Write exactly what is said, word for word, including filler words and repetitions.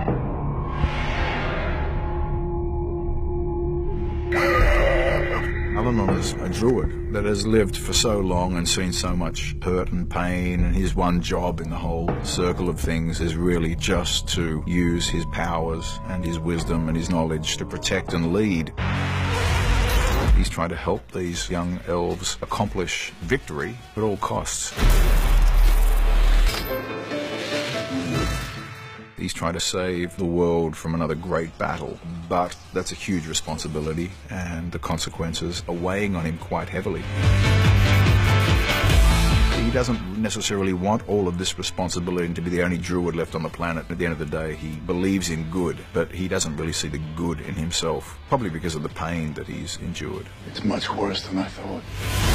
Alanon is a druid that has lived for so long and seen so much hurt and pain, and his one job in the whole circle of things is really just to use his powers and his wisdom and his knowledge to protect and lead. He's trying to help these young elves accomplish victory at all costs. He's trying to save the world from another great battle, but that's a huge responsibility, and the consequences are weighing on him quite heavily. He doesn't necessarily want all of this responsibility to be the only druid left on the planet. At the end of the day, he believes in good, but he doesn't really see the good in himself, probably because of the pain that he's endured. It's much worse than I thought.